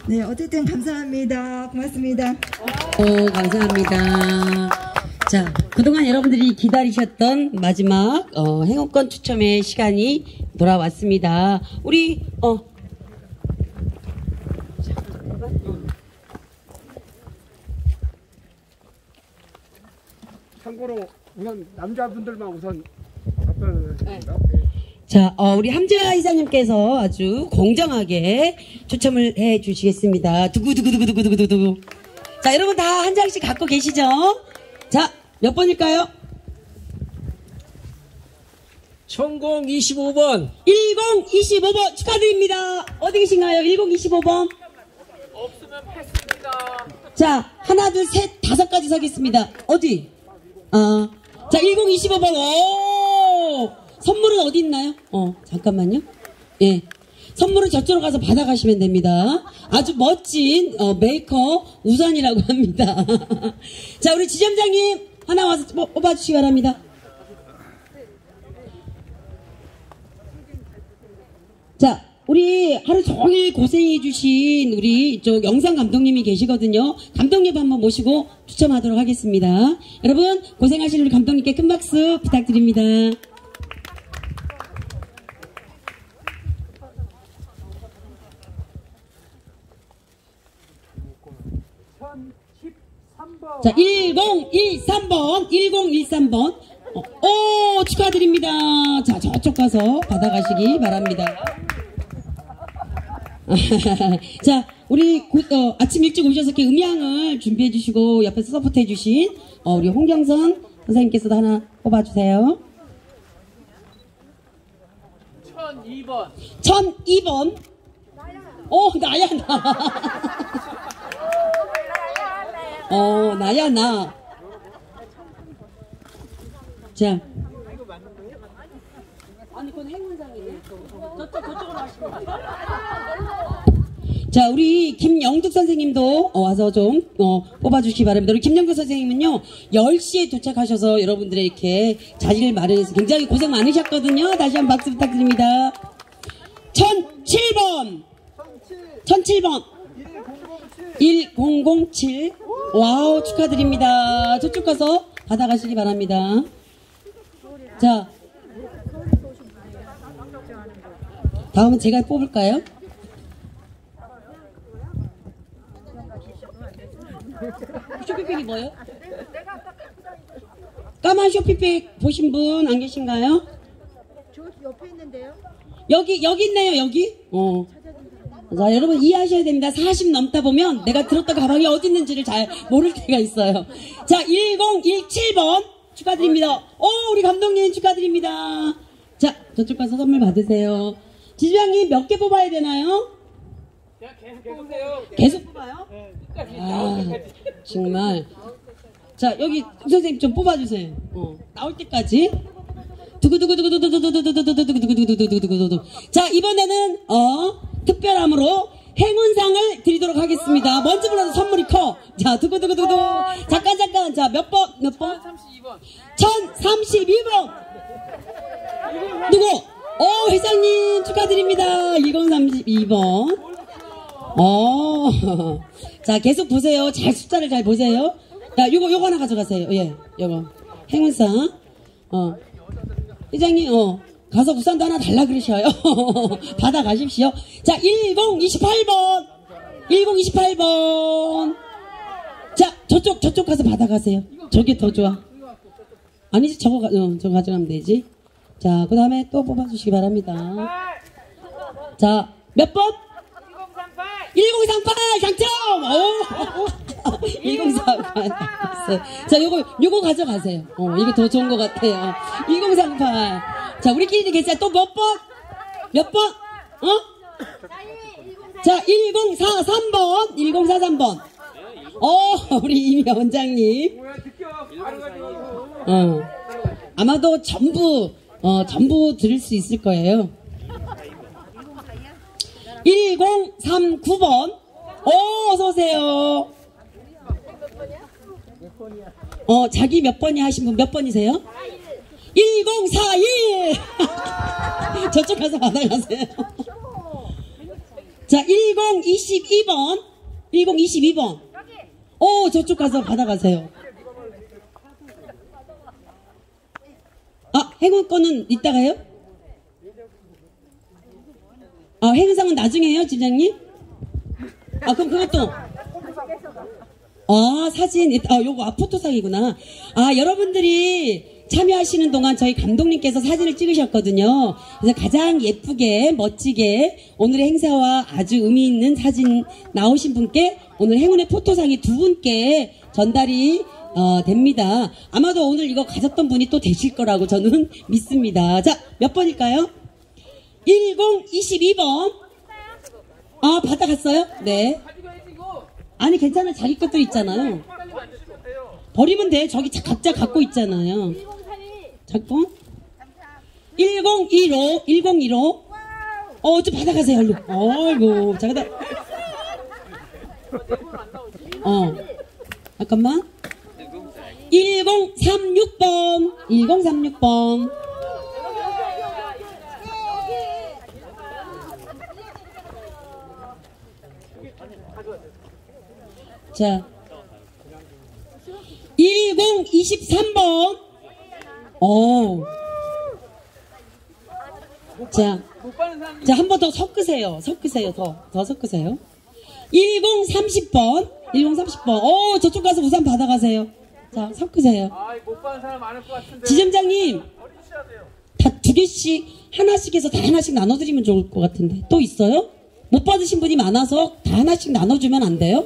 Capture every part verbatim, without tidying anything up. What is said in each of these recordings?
네, 어쨌든 감사합니다. 고맙습니다. 오, 감사합니다. 자, 그동안 여러분들이 기다리셨던 마지막 어, 행운권 추첨의 시간이 돌아왔습니다. 우리 어 참고로 우선 남자분들만 우선 답변하겠습니다. 네. 자, 어, 우리 함재하 이사님께서 아주 공정하게 추첨을 해 주시겠습니다. 두구두구두구두구두구두구. 자, 여러분 다 한 장씩 갖고 계시죠? 자, 몇 번일까요? 천이십오 번. 천이십오 번 축하드립니다. 어디 계신가요? 천이십오 번. 없으면 패스입니다. 자, 하나, 둘, 셋, 다섯 가지 서겠습니다. 어디? 아, 자, 천이십오 번. 오! 선물은 어디 있나요? 어, 잠깐만요. 예. 선물은 저쪽으로 가서 받아가시면 됩니다. 아주 멋진, 어, 메이커 우산이라고 합니다. 자, 우리 지점장님, 하나 와서 뽑아주시기 바랍니다. 자, 우리 하루 종일 고생해주신 우리 이쪽 영상 감독님이 계시거든요. 감독님 한번 모시고 추첨하도록 하겠습니다. 여러분, 고생하신 우리 감독님께 큰 박수 부탁드립니다. 자, 천십삼 번, 천십삼 번. 어, 오, 축하드립니다. 자, 저쪽 가서 받아가시기 바랍니다. 자, 우리 고, 어, 아침 일찍 오셔서 이렇게 음향을 준비해 주시고 옆에서 서포트 해 주신 어, 우리 홍경선 선생님께서도 하나 뽑아주세요. 천이 번. 천이 번. 오, 나야, 나. 어, 나야, 나. 자. 아니, 그건 행운상이네. 저쪽, 저쪽으로 하시고. 자, 우리 김영득 선생님도 어, 와서 좀 어, 뽑아주시기 바랍니다. 우리 김영득 선생님은요, 열 시에 도착하셔서 여러분들의 이렇게 자리를 마련해서 굉장히 고생 많으셨거든요. 다시 한번 박수 부탁드립니다. 천칠 번. 천칠 번. 천칠. 와우, 축하드립니다. 저쪽 가서 받아가시기 바랍니다. 자, 다음은 제가 뽑을까요? 쇼핑백이 뭐예요? 까만 쇼핑백 보신 분 안 계신가요? 저 옆에 있는데요. 여기, 여기 있네요, 여기. 어. 자, 여러분 이해하셔야 됩니다. 사십 넘다 보면 내가 들었던 가방이 어디 있는지를 잘 모를 때가 있어요. 자, 천십칠 번 축하드립니다. 오, 우리 감독님 축하드립니다. 자, 저쪽 가서 선물 받으세요. 지주장님 몇 개 뽑아야 되나요? 계속 뽑으세요. 계속 뽑아요? 아, 정말. 자, 여기 선생님 좀 뽑아주세요. 어, 나올 때까지. 두구두구두구두구두구두구두구두구두구두구두구두구두구. 자, 이번에는 어 특별함으로 행운상을 드리도록 하겠습니다. 먼저 불러도 선물이 커. 자, 두구두구두구. 잠깐 잠깐. 자, 몇 번? 몇 번? 천삼십이 번. 천삼십이 번. 누구? 오, 회장님 축하드립니다. 천삼십이 번. 어. 자, 계속 보세요. 잘 숫자를 잘 보세요. 자, 요거 요거 하나 가져가세요. 예, 요거 행운상. 어. 회장님, 어, 가서 우산도 하나 달라 그러셔요. 받아 가십시오. 자, 천이십팔 번. 천이십팔 번. 자, 저쪽, 저쪽 가서 받아 가세요. 저게 더 좋아. 아니지, 저거, 가, 어, 저거 가져가면 되지. 자, 그 다음에 또 뽑아주시기 바랍니다. 자, 몇 번? 천삼십팔 당첨! 오! 천삼십팔. 자, 요거, 요거 가져가세요. 어, 이게 더 좋은 것 같아요. 천삼십팔. 자, 우리끼리 계산 또 몇 번? 몇 번? 어? 자, 천사십삼 번. 천사십삼 번. 어, 우리 이미 원장님. 어. 아마도 전부, 어, 전부 들을 수 있을 거예요. 천삼십구 번. 오, 어서오세요. 어, 자기 몇 번이 하신 분 몇 번이세요? 천사십일. 저쪽 가서 받아가세요. 자, 일공이이 번. 일공이이 번. 오, 저쪽 가서 받아가세요. 아, 행운권은 이따가요? 아, 행사는 나중에 해요, 팀장님? 아, 그럼 그것도. 아, 사진. 아, 요거, 아, 포토상이구나. 아, 여러분들이 참여하시는 동안 저희 감독님께서 사진을 찍으셨거든요. 그래서 가장 예쁘게, 멋지게 오늘의 행사와 아주 의미 있는 사진 나오신 분께 오늘 행운의 포토상이 두 분께 전달이 어, 됩니다. 아마도 오늘 이거 가졌던 분이 또 되실 거라고 저는 믿습니다. 자, 몇 번일까요? 일공이이 번. 아, 받아갔어요? 네. 아니, 괜찮아요. 자기 것도 있잖아요. 버리면 돼. 저기 각자 갖고 있잖아요. 잠깐. 일공일오. 일공일오. 어, 좀 받아가세요. 얼른. 어이구. 자, 그다음. 어. 잠깐만. 일공삼육 번. 일공삼육 번. 자. 일공이삼 번. 오. 자. 자, 한 번 더 섞으세요. 섞으세요. 더. 더 섞으세요. 일공삼십 번. 일공삼십 번. 오, 저쪽 가서 우산 받아가세요. 자, 섞으세요. 아, 못 받은 사람 많을 것 같은데. 지점장님. 다 두 개씩, 하나씩 해서 다 하나씩 나눠드리면 좋을 것 같은데. 또 있어요? 못 받으신 분이 많아서 다 하나씩 나눠주면 안 돼요?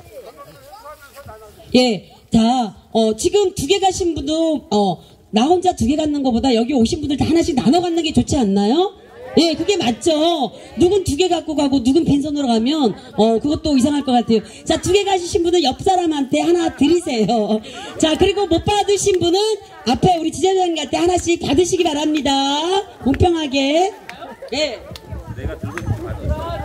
예. 자, 어, 지금 두 개 가신 분도, 어, 나 혼자 두 개 갖는 것보다 여기 오신 분들 다 하나씩 나눠 갖는 게 좋지 않나요? 예, 그게 맞죠. 누군 두 개 갖고 가고 누군 빈손으로 가면 어 그것도 이상할 것 같아요. 자, 두 개 가시신 분은 옆 사람한테 하나 드리세요. 자, 그리고 못 받으신 분은 앞에 우리 지점장님한테 하나씩 받으시기 바랍니다. 공평하게. 예. 내가 들고 있는 거 맞지?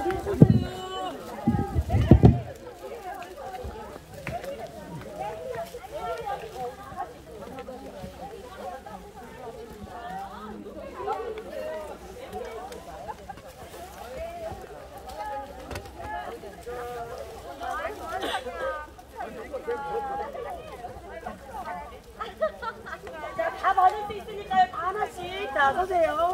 다 받을 수 있으니까요. 다 하나씩 나서세요.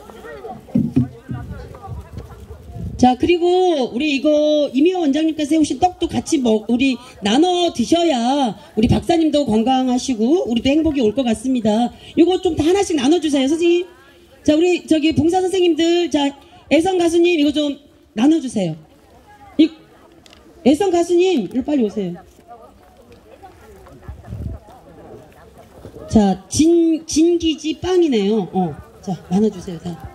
자, 그리고 우리 이거 이미호 원장님께서 해오신 떡도 같이 먹 우리 나눠 드셔야 우리 박사님도 건강하시고 우리도 행복이 올 것 같습니다. 이거 좀 다 하나씩 나눠주세요, 선생님. 자, 우리 저기 봉사 선생님들, 자, 애성 가수님 이거 좀 나눠주세요. 이, 애성 가수님, 이리 빨리 오세요. 자, 진, 진기지 빵이네요. 어, 자, 나눠주세요. 자.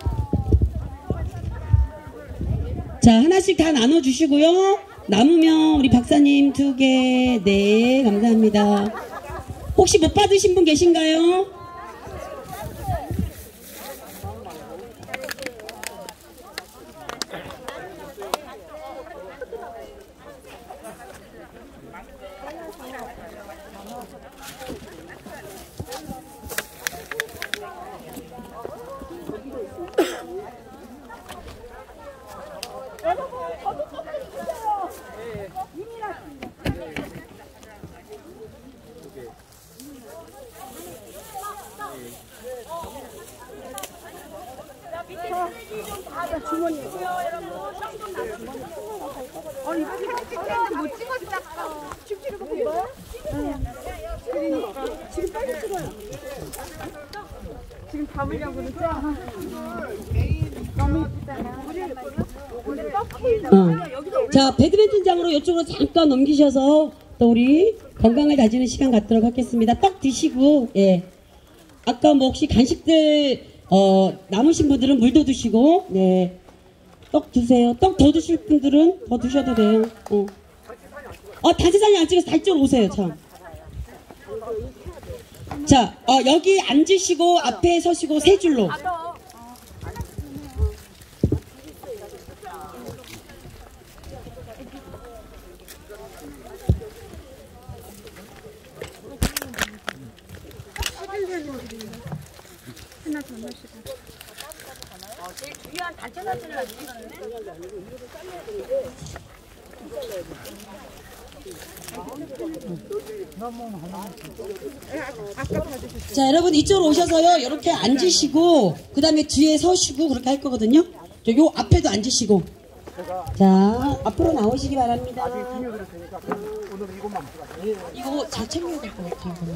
자, 하나씩 다 나눠주시고요. 남으면 우리 박사님 두 개, 네, 감사합니다. 혹시 못 받으신 분 계신가요? 지금 담으려고 그러죠? 너무 예쁘잖아. 우리 떡케이크. 어. 자, 배드민턴장으로 이쪽으로 잠깐 넘기셔서 또 우리 건강을 다지는 시간 갖도록 하겠습니다. 떡 드시고, 예. 아까 뭐 혹시 간식들, 어, 남으신 분들은 물도 드시고, 네. 떡 드세요. 떡 더 드실 분들은 더 드셔도 돼요. 어. 어, 단체사진 안 찍어서 다이쪽으로 오세요, 참. 자, 어, 여기 앉으시고, 앞에 서시고, 세 줄로. 하나 더 넣으시고. 제일 중요한 단체 사진을 안 찍었네. 자, 여러분 이쪽으로 오셔서요. 이렇게 앉으시고 그 다음에 뒤에 서시고 그렇게 할 거거든요. 저 요 앞에도 앉으시고. 자, 앞으로 나오시기 바랍니다. 이거 잘 챙겨야 될 것 같아요.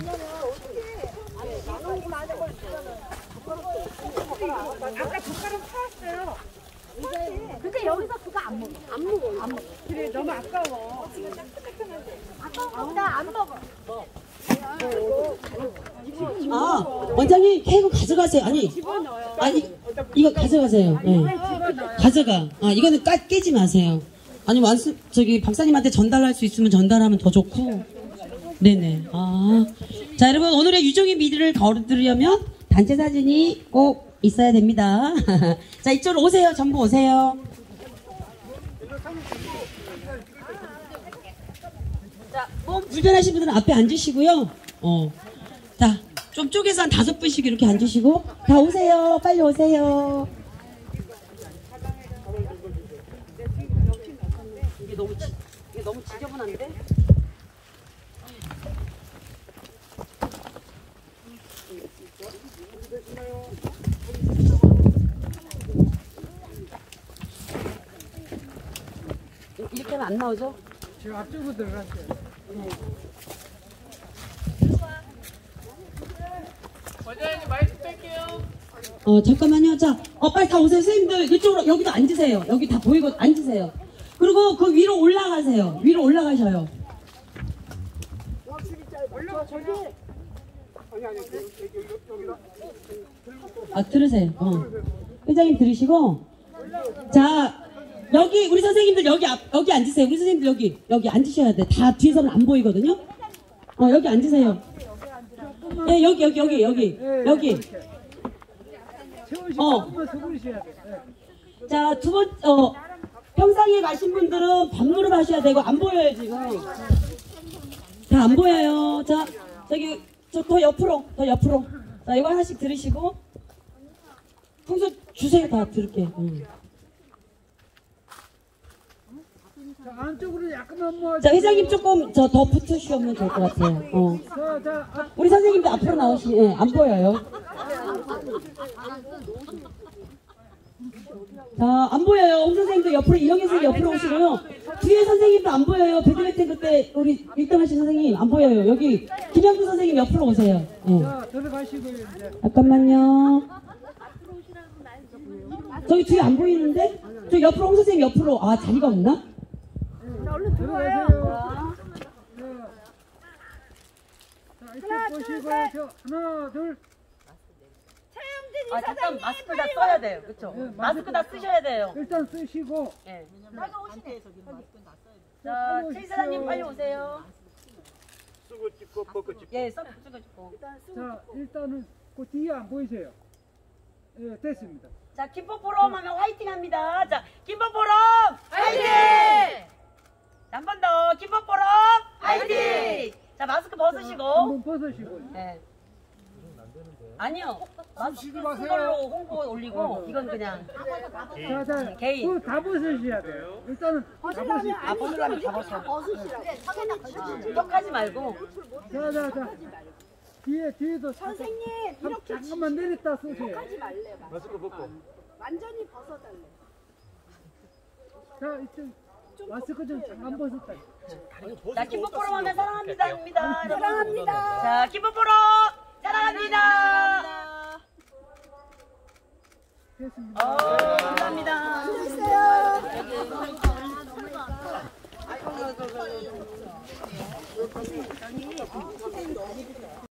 아까 젓가락 사왔어요. 근데 여기서 그거 안 먹어. 안 먹어. 안 먹어. 그래, 너무 아까워. 지금 따끈따끈한데. 아까워. 나 안 먹어. 아, 원장님 케이크 가져가세요. 아니, 아니 이거 가져가세요. 네. 가져가. 아, 이거는 까, 깨지 마세요. 아니 완수 저기 박사님한테 전달할 수 있으면 전달하면 더 좋고. 네네. 아, 자 여러분 오늘의 유종의 미를 거두려면 단체 사진이 꼭 있어야 됩니다. 자 이쪽으로 오세요. 전부 오세요. 자, 몸 불편하신 분들은 앞에 앉으시고요. 어, 자, 좀 쪼개서 한 다섯 분씩 이렇게 앉으시고 다 오세요. 빨리 오세요. 이게 너무 지, 이게 너무 지저분한데? 이렇게 하면 안 나오죠? 지금 앞쪽으로 들어갔어요. 원장님 마이크 뺄게요. 어, 잠깐만요. 자, 어, 빨리 다 오세요. 선생님들, 이쪽으로, 여기도 앉으세요. 여기 다 보이고, 앉으세요. 그리고 그 위로 올라가세요. 위로 올라가셔요. 아, 들으세요. 어. 회장님 들으시고. 자, 여기, 우리 선생님들 여기 앞, 여기 앉으세요. 우리 선생님들 여기, 여기 앉으셔야 돼. 다 뒤에서는 안 보이거든요? 어, 여기 앉으세요. 예, 여기, 여기, 여기, 여기, 여기. 어. 자, 두 번, 어, 평상에 가신 분들은 반무릎 하셔야 되고, 안 보여요, 지금. 다 안 보여요. 자, 저기, 저 더 옆으로, 더 옆으로. 자, 이거 하나씩 들으시고. 평소 주세요, 다 들을게. 응. 자, 안쪽으로 약간만 모아. 자, 회장님 조금 저 더 붙으시면 좋을 것 같아요. 어. 자, 자, 앞, 우리 선생님도 앞으로 나오시, 예, 안 보여요. 자, 안 보여요. 홍 선생님도 옆으로, 이영애 선생님 옆으로 오시고요. 뒤에 선생님도 안 보여요. 배드민턴 그때 우리 일 등 하신 선생님 안 보여요. 여기 김영두 선생님 옆으로 오세요. 예. 자, 들어가시고요, 이제. 잠깐만요. 저기 뒤에 안 보이는데? 저 옆으로 홍 선생님 옆으로. 아, 자리가 없나? 들어가세요. 자, 자, 이쪽 보시고, 저, 하나, 둘. 아, 잠깐 마스크 다 써야 돼요. 그렇죠? 네, 마스크 다 쓰셔야 돼요. 일단 쓰시고. 예. 자, 최 사장님 빨리 오세요. 쓰고 찍고 벗고 찍고. 예, 써 쓰고 싶고. 자, 일단은 그 뒤에 안 보이세요? 예, 됐습니다. 자, 김포포럼 하면 화이팅 합니다. 자, 김포포럼 화이팅! 한 번 더, 김포포럼 화이팅! 자, 마스크 벗으시고. 한번 벗으시고. 네. 아니요. 마스크 쓰지 쓴 마세요. 걸로 홍보 올리고, 이건 그냥. 자, 자, 개인. 그거 다 벗으셔야 돼요. 일단은 다 벗으시고. 아, 벗으려면 다 벗어. 떡하지 말고. 자, 자, 자. 뒤에, 뒤에도 선생님 이렇게 잠깐만 내렸다 쓰세요. 마스크 벗고. 완전히 벗어달래. 자, 이쪽 마스크 좀 잠깐 벗었다. 자, 김포포럼 하면 사랑합니다입니다. 사랑합니다. 자, 김포포럼 사랑합니다. 됐습니다. 어, 감사합니다. 수고했어요.